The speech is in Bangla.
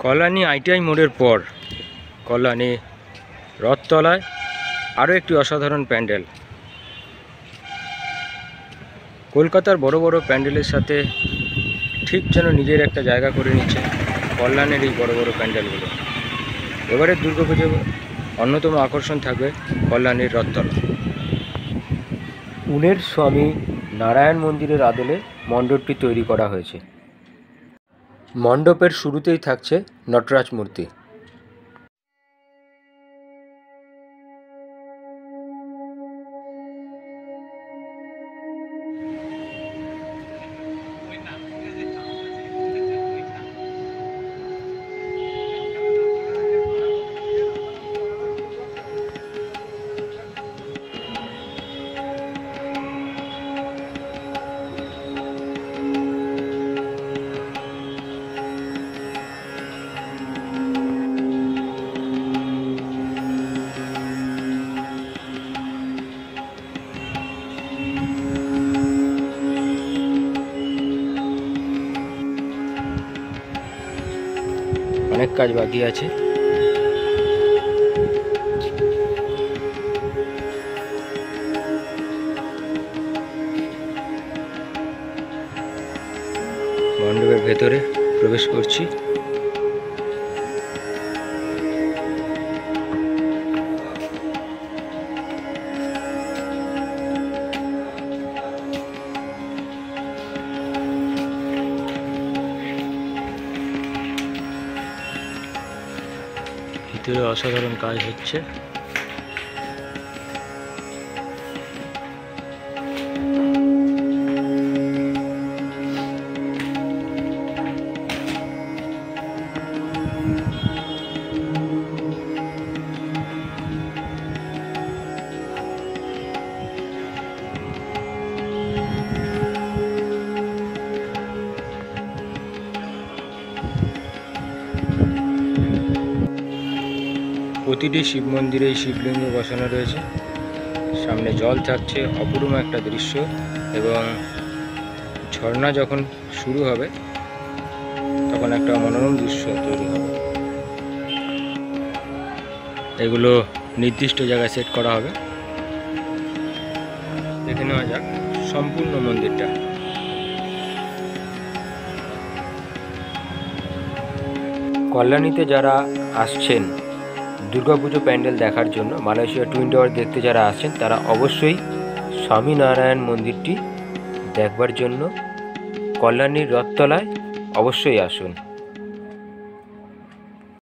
কল্যাণী আইটিআই মোড়ের পর কল্যাণী রথতলায় আরও একটি অসাধারণ প্যান্ডেল। কলকাতার বড় বড় প্যান্ডেলের সাথে ঠিক যেন নিজের একটা জায়গা করে নিচ্ছে কল্যাণের এই বড় বড় প্যান্ডেলগুলো। এবারের দুর্গাপুজো অন্যতম আকর্ষণ থাকবে কল্যাণীর রথতলা। পুনের স্বামী নারায়ণ মন্দিরের আদলে মণ্ডপটি তৈরি করা হয়েছে। মণ্ডপের শুরুতেই থাকছে নটরাজ মূর্তি। অনেক কাজ বাকি আছে। মণ্ডপের ভেতরে প্রবেশ করছি। ভিতরে অসাধারণ কাজ হচ্ছে। প্রতিটি শিব মন্দিরে শিবলিঙ্গ বসানো রয়েছে। সামনে জল থাকছে, অপূর্ব একটা দৃশ্য, এবং ঝর্ণা যখন শুরু হবে তখন একটা মনোরম দৃশ্য তৈরি হবে। এগুলো নির্দিষ্ট জায়গায় সেট করা হবে। দেখে নেওয়া যাক সম্পূর্ণ মন্দিরটা। কল্যাণীতে যারা আসছেন দুর্গাপুজো প্যান্ডেল দেখার জন্য, মালয়েশিয়া টুইন টাওয়ার দেখতে যারা আসছেন, তারা অবশ্যই স্বামীনারায়ণ মন্দিরটি দেখবার জন্য কল্যাণীর রথতলায় অবশ্যই আসুন।